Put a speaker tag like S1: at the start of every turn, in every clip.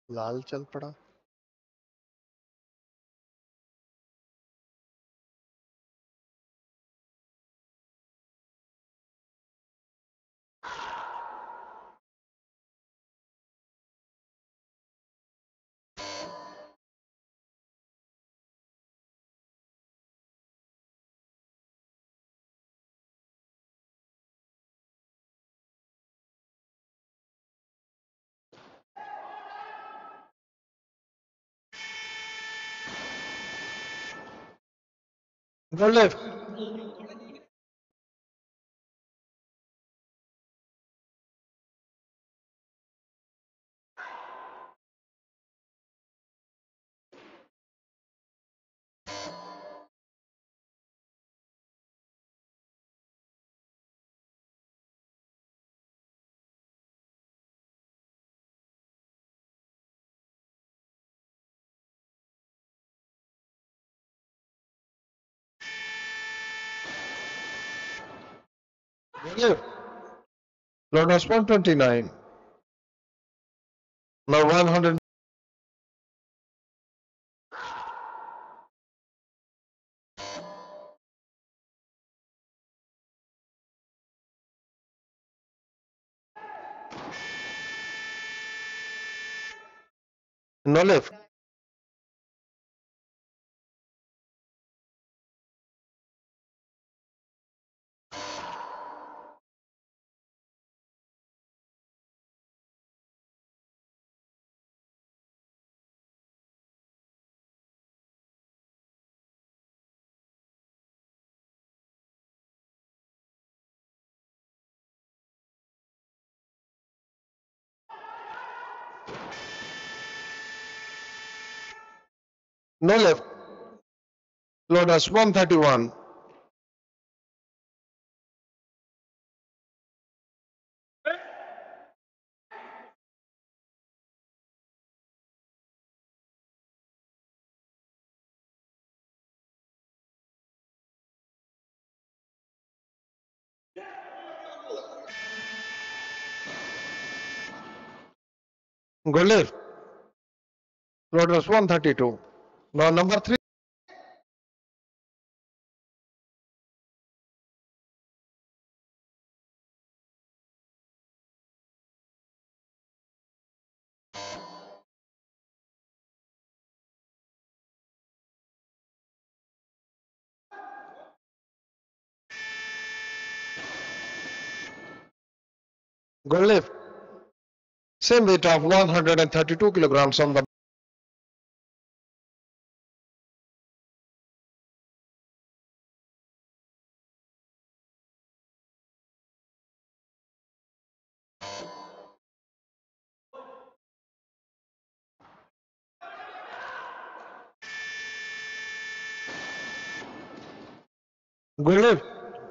S1: लाल चल पड़ा।
S2: Go left. Go left. Lotus 129. Now 100. No left. No left. Lotus 131. Go left. Lotus 132. Now number 3. Go left. Same weight of 132 kilograms on the go left.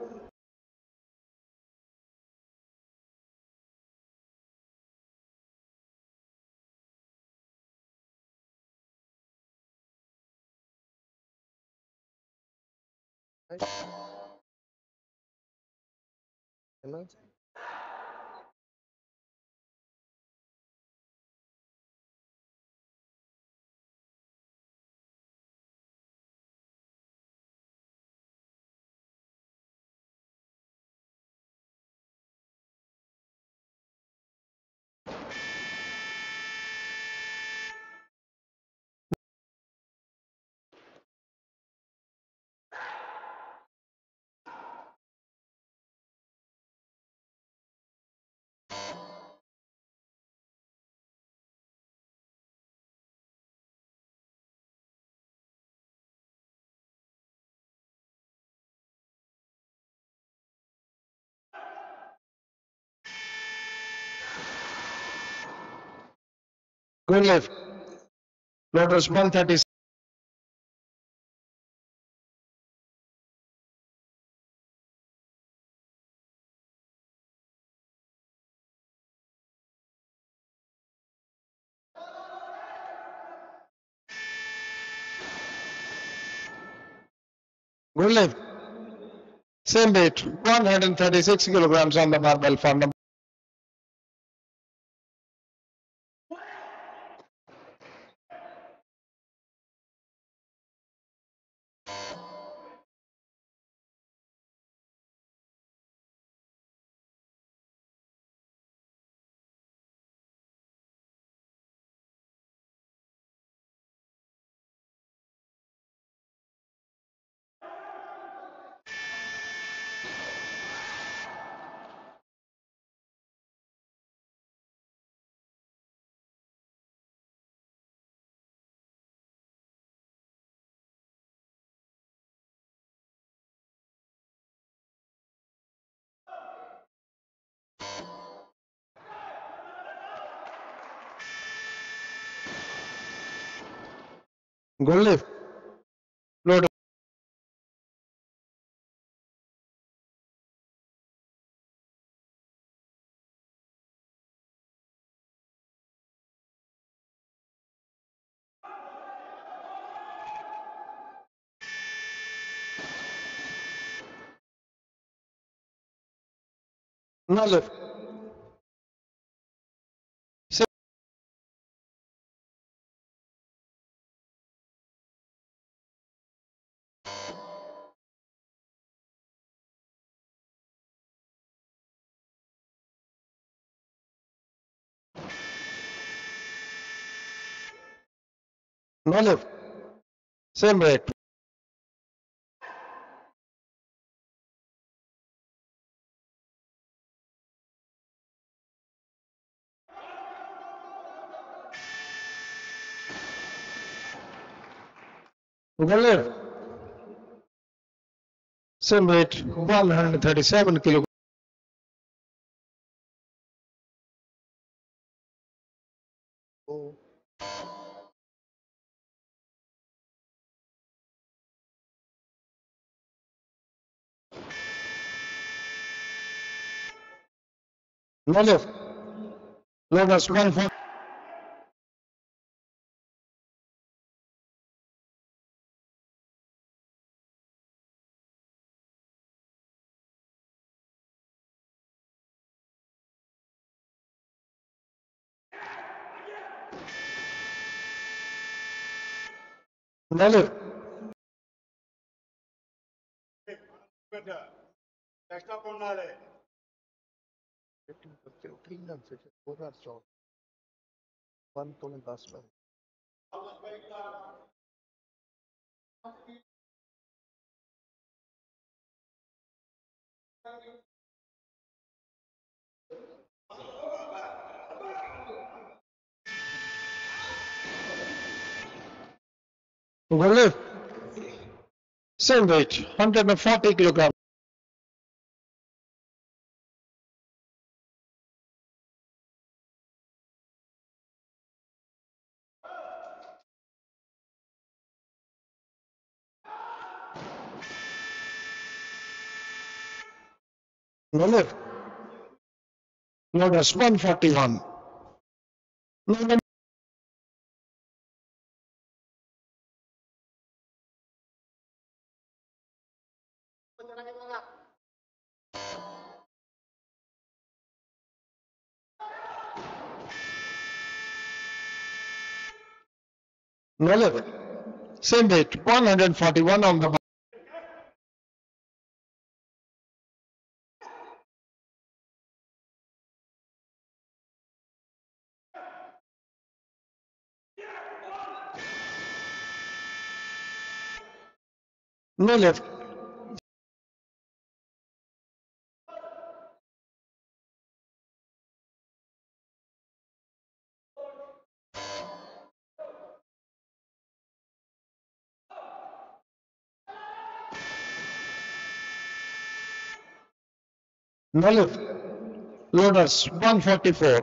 S2: Go left. Lotus 136. Go left. Same weight, 136 kilograms on the barbell for number. Go left. Load. No left. No left. Same rate. Go left. Same rate. 137 kilograms. No left. Loaders 140. No left. Go left. Same weight. 140 kilograms. No left. Loaders 141. No, no, no left. Same weight. 141 on the. No left. No left. Loaders 144.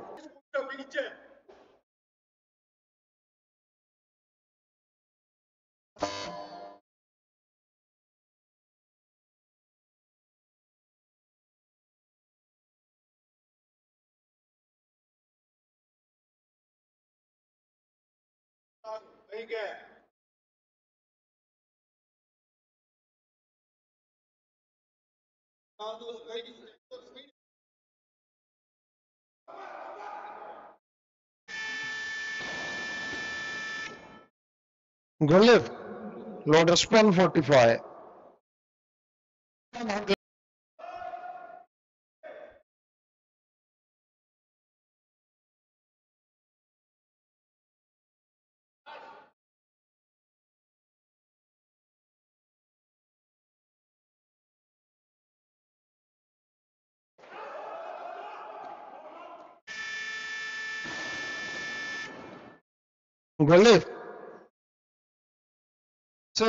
S2: Go left. Loaders 145. Go left. Same.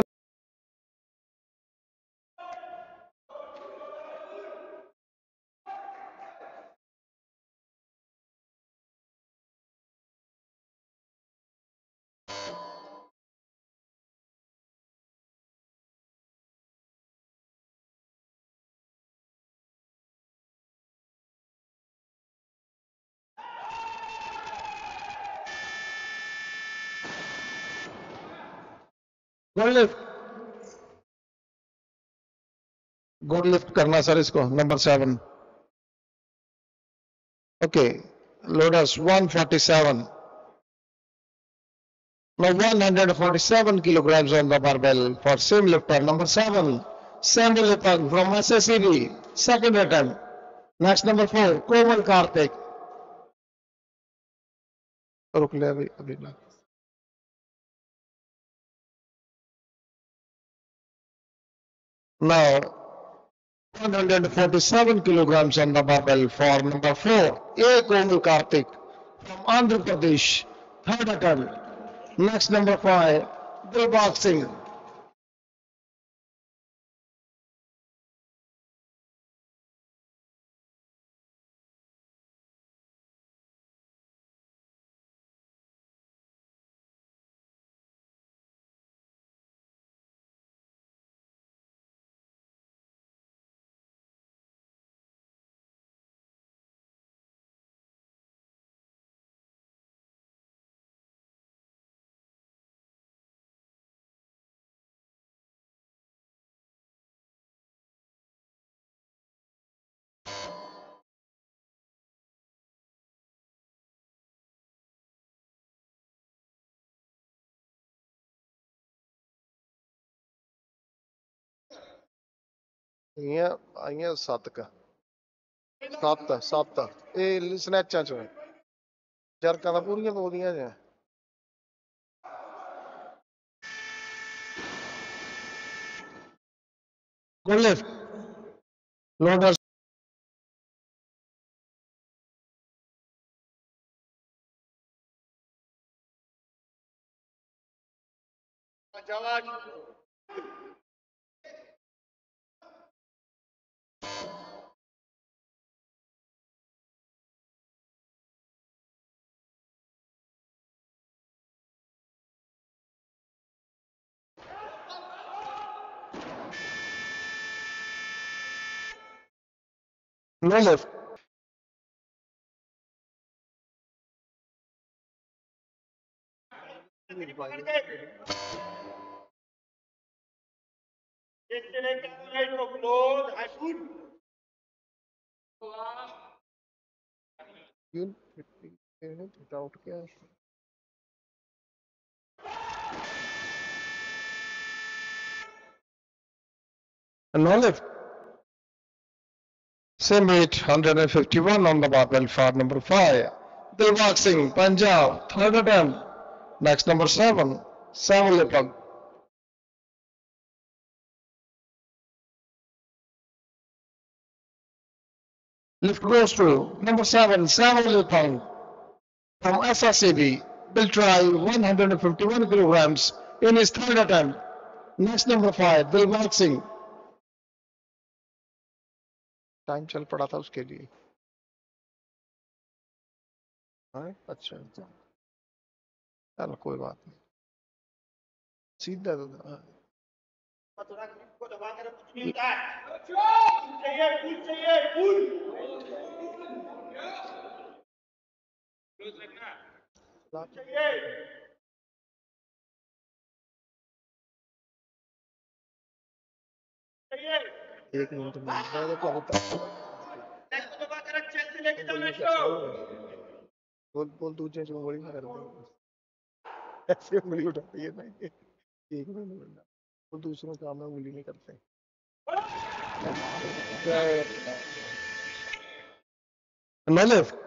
S2: Good lift, good lift करना sir इसको, number 7. Okay, loaders 147. Now 147 kilograms on the barbell for same lifter. Number 7, Samuel Lepang from SSCB. Second attempt. Next number 4, Komal Karthik. रुक ले अभी अभी ना. Now 147 kilograms on the barbell for number 4, A. Komal Karthik from Andhra Pradesh. Third attempt. Next number 5, Dilbag Singh. आइया 7 का 7 ਇਹ ਸਨੈਚਾਂ ਚੋਂ ਜਰਕਾਂ ਤਾਂ ਪੂਰੀਆਂ ਪਾਉਂਦੀਆਂ ਜਾਂ good lift loader no lift. Out क्या no lift. Same weight 151 on the barbell for number 5, Dilbag Singh, Punjab. Third attempt. Next number 7, Samuel Lepang. Lift goes to number 7, Samuel Lepang from SSCB. Will try 151 kilograms in his third attempt. Next number 5, Dilbag Singh. Time चल पड़ा था उसके लिए. अच्छा चलो कोई बात नहीं, सीधा तो एक मिनट बोल बोल दूसरे से गोली मार दे ऐसे उंगली उठाती है ना एक मिनट बोल दूसरों काम में उंगली नहीं करते. No lift.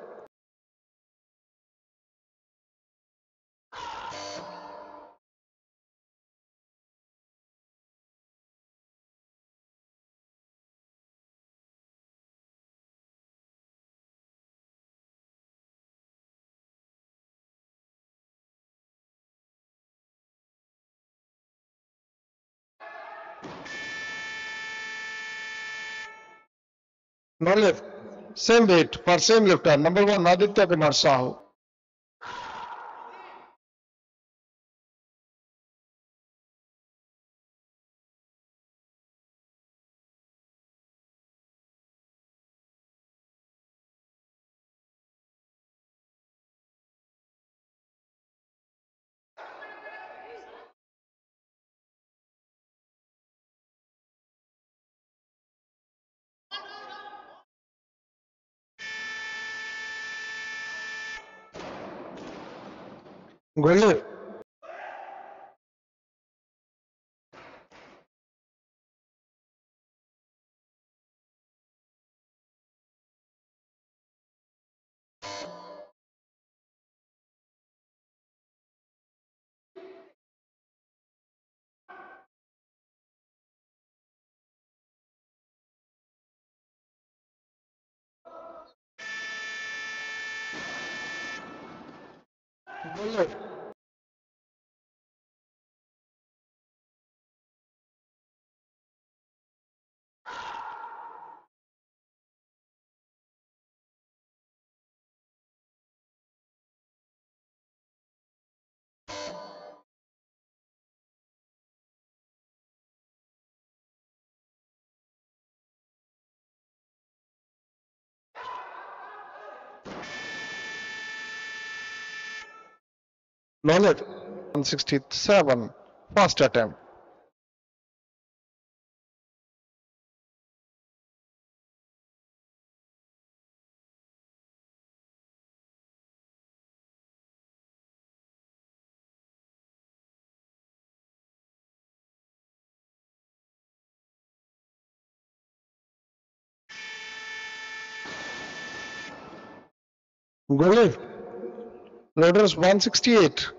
S2: No lift. Same weight for same lifter. Number 1, Aditya Kumar Sahu. Go left. Go left. No left. 167. First attempt. Go left. Loaders 168.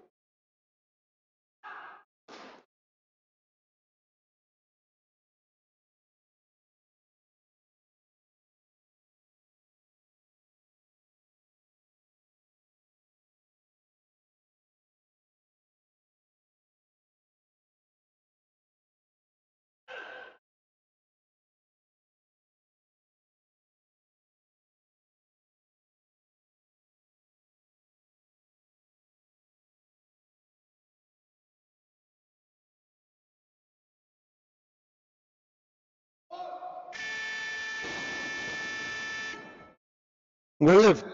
S2: Go left.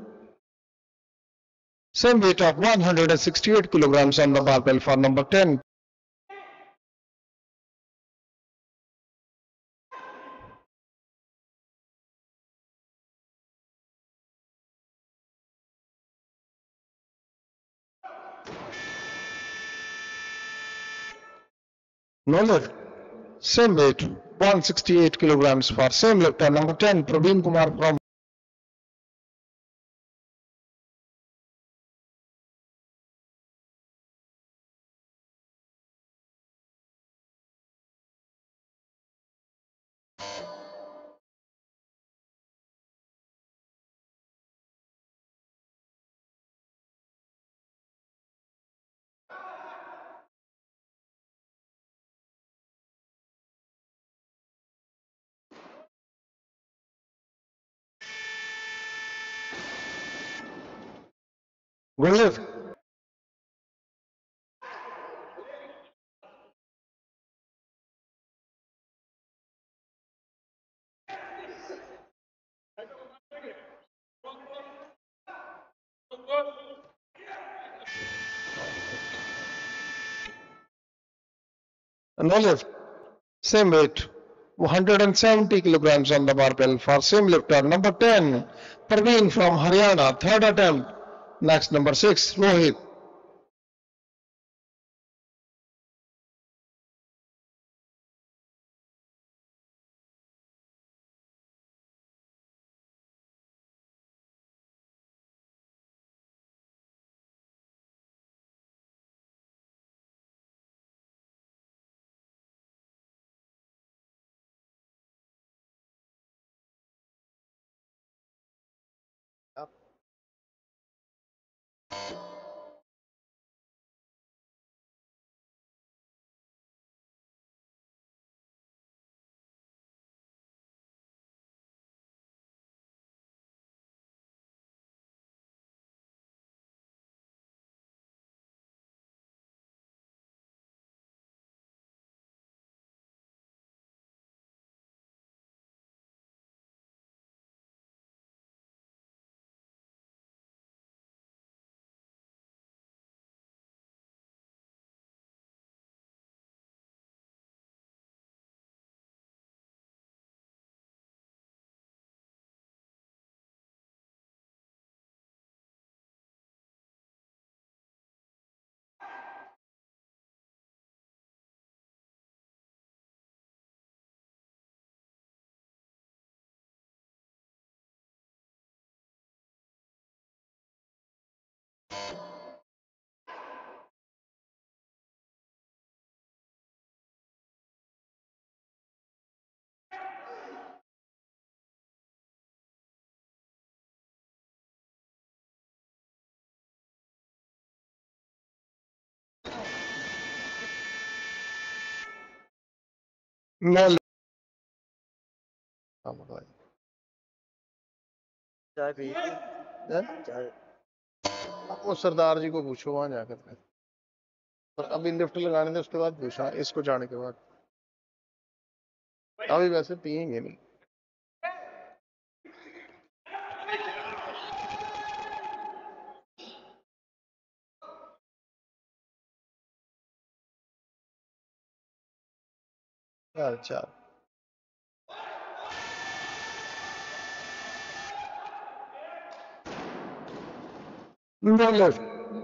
S2: Same weight of 168 kilograms on the barbell for number 10. No left. Same weight 168 kilograms for same lifter number 10. Praveen Kumar from Go left. No left. Same weight 170 kilograms on the barbell for same lifter number 10. Praveen from Haryana. Third attempt. Next number 6. Rohit. No lift.
S1: हाँ बताइए।
S3: चाय P
S1: हैं?
S3: चाय
S1: आप वो सरदार जी को पूछो वहां जाकर के। पर अभी लिफ्ट लगाने दे उसके बाद पूछा इसको जाने के बाद। अभी वैसे पियेंगे नहीं। अच्छा
S2: No lift.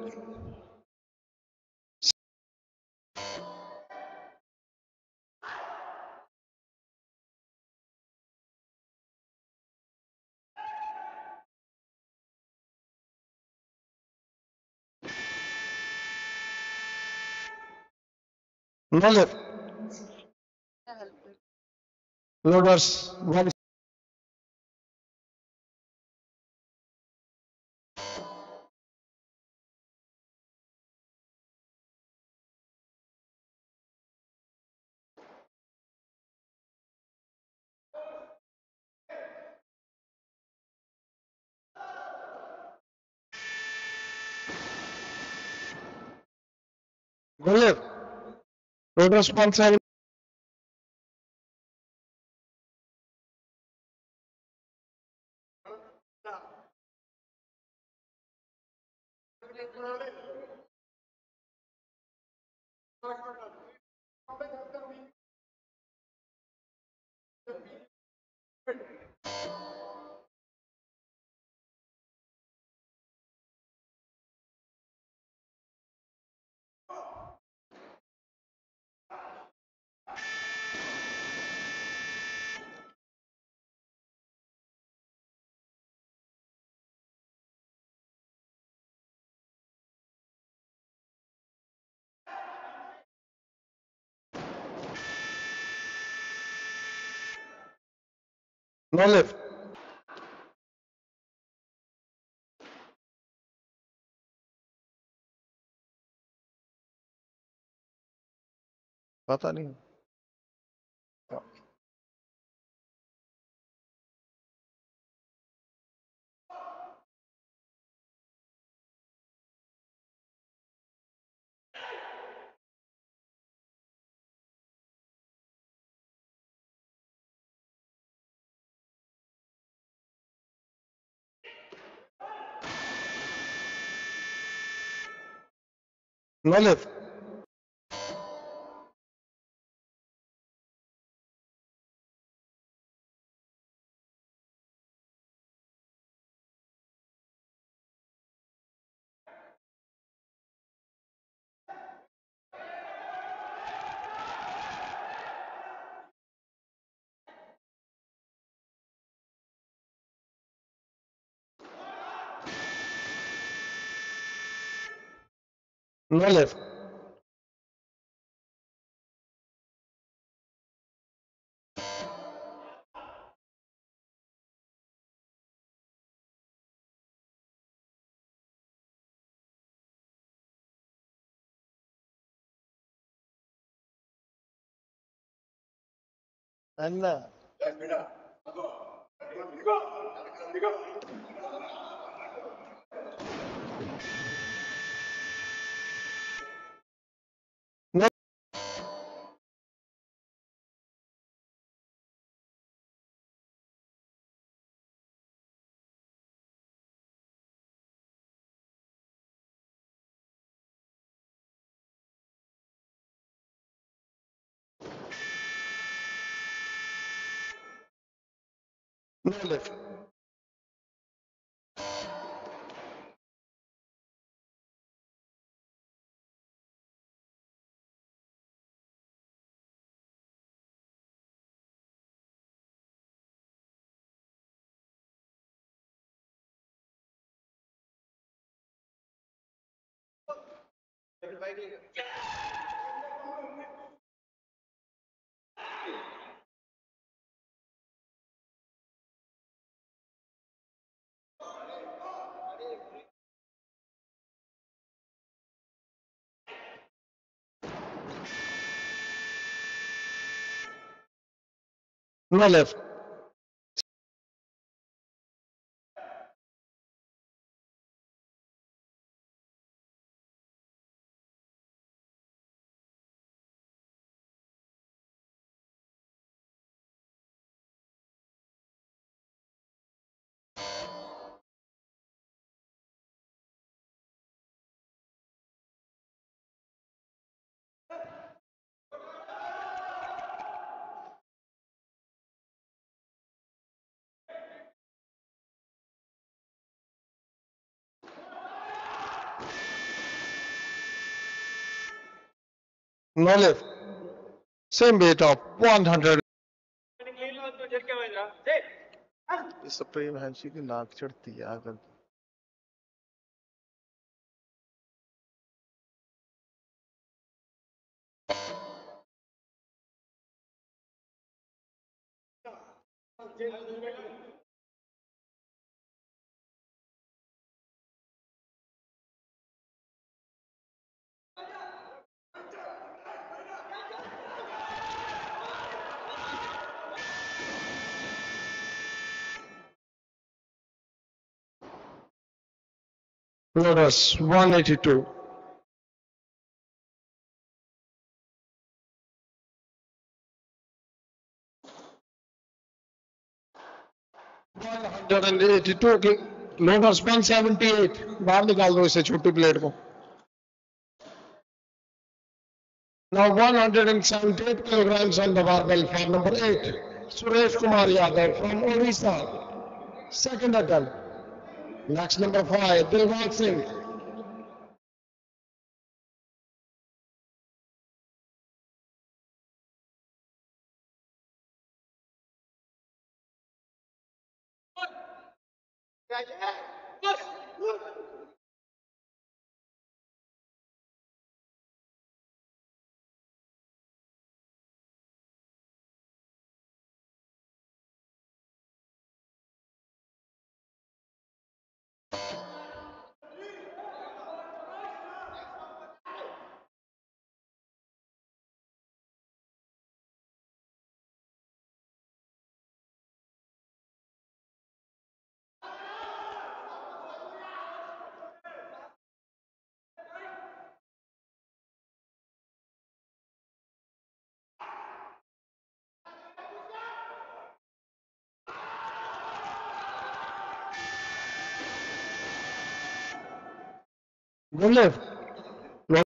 S2: No lift. Loaders. One. No lift. Loaders 170. No lift.
S1: पता नहीं।
S2: No lift. No lift.
S1: Anna
S2: No. No lift. No lift. No lift. Same weight of 100.
S1: इस प्रेम हंसी की नाक चढ़ती है आकर
S2: Lotus 182. Lotus 178. बाहर निकाल दो इसे छोटी प्लेट को. Now 178 kilograms on the barbell for number 8. Suresh Kumar Yadav from Odisha. Second attempt. Next number 5. Dilwag Singh. Go left. Lo-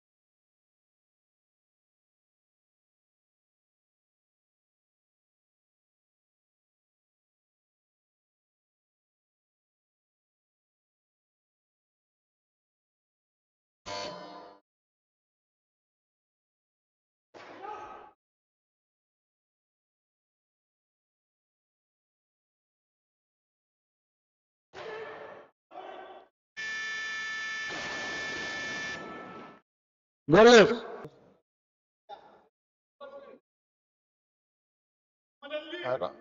S2: 'Go left.
S1: है ना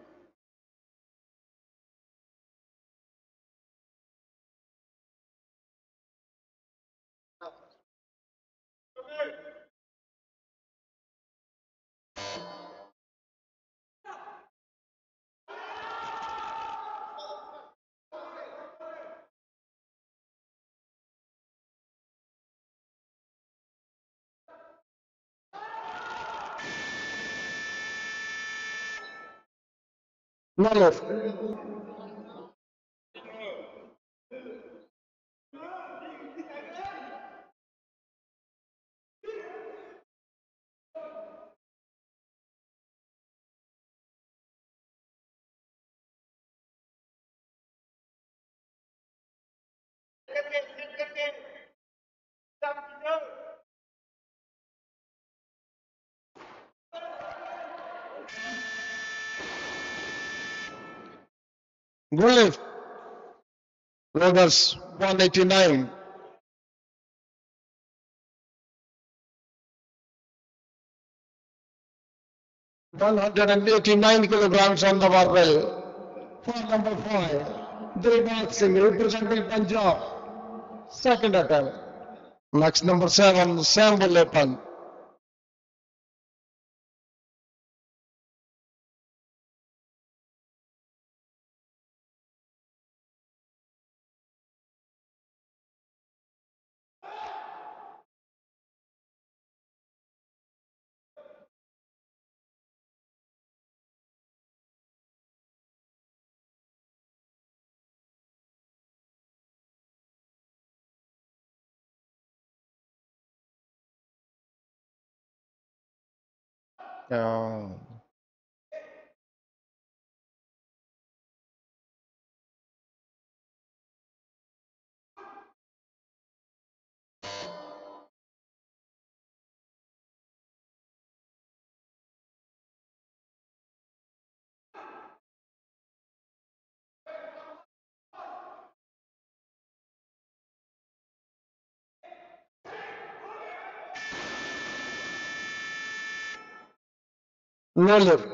S2: No left. Go left. Lotus 189. 189 kilograms on the barbell. For number 5. Dilbag Singh representing Punjab. Second attempt. Next number 7. Sam Bulepan.
S1: Uh,
S2: No lift.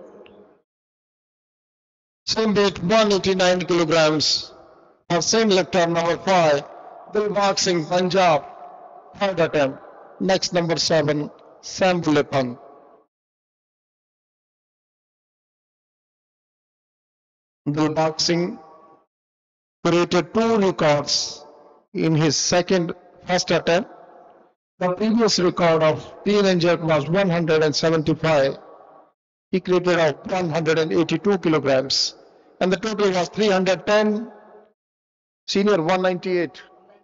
S2: Same weight 189 kilograms. Our same lifter number 5, Bill Boxing Punjab, third attempt. Next number 7, Sam Bulepan. Bill Boxing created 2 records in his first attempt. The previous record of clean and jerk was 175. He created out 182 kilograms. And the total was 310.
S1: senior 198.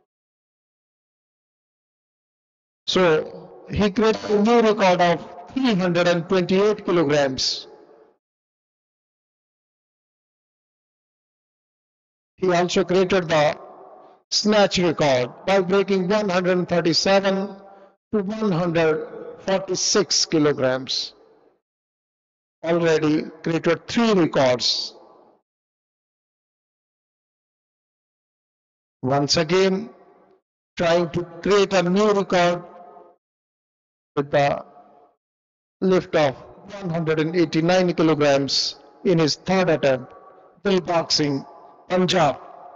S2: So he created a new record of 328 kilograms. He also created the snatch record by breaking 137 to 146 kilograms. Already created 3 records. Once again, trying to create a new record with the lift of 189 kilograms in his third attempt. Bill Boxing, Punjab.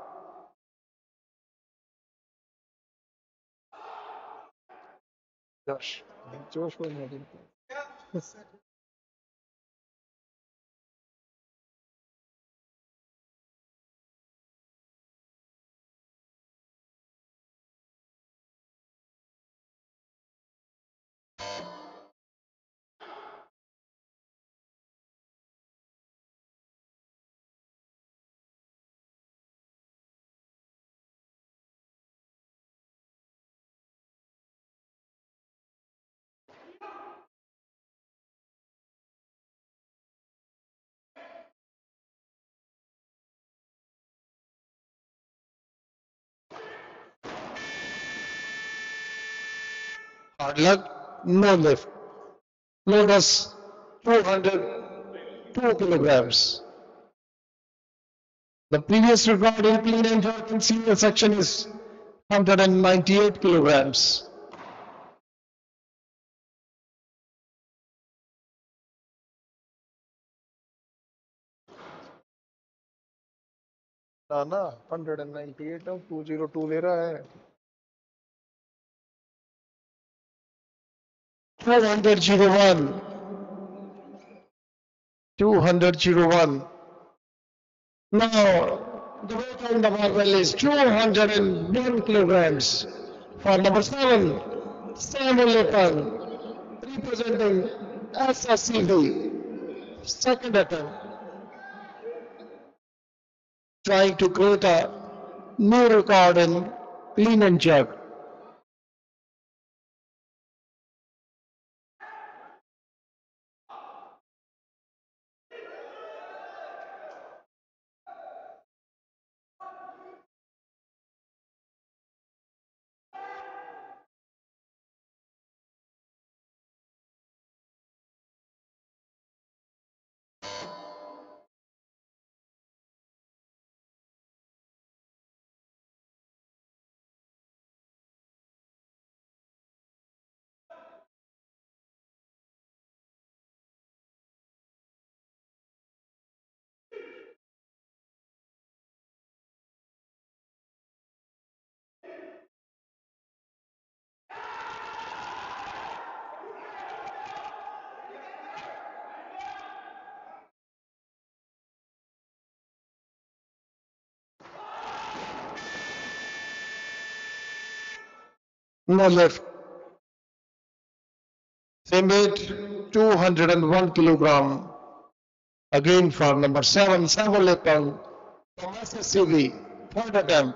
S1: Josh. Josh was not in.
S2: Hard luck, no lift. Lotus, 202 kilograms. The previous record in clean and jerk in senior section is 198 kilograms.
S1: ना 198 अब 202 ले रहा है.
S2: 201. 201. Now, the weight on the barbell is 201 kilograms. For number 7, Samuel Lepal, representing SSCB, second attempt. Trying to create a new record in clean and jerk. No lift. Same weight, 201 kilogram. Again for number 7, Samuel Lepal from SSCB, third attempt.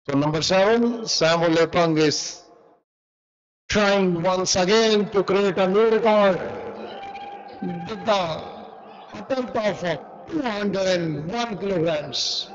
S2: So number 7, Samuel Lepang is trying once again to create a new record with the attempt of 201 kilograms.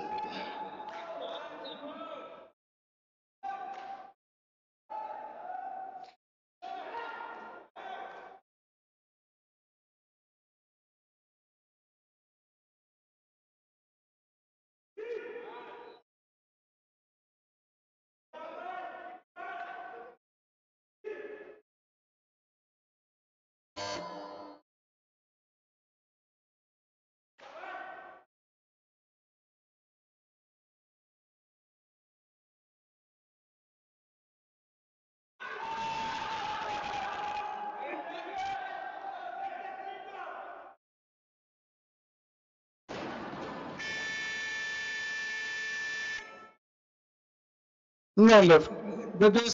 S2: No lift. With this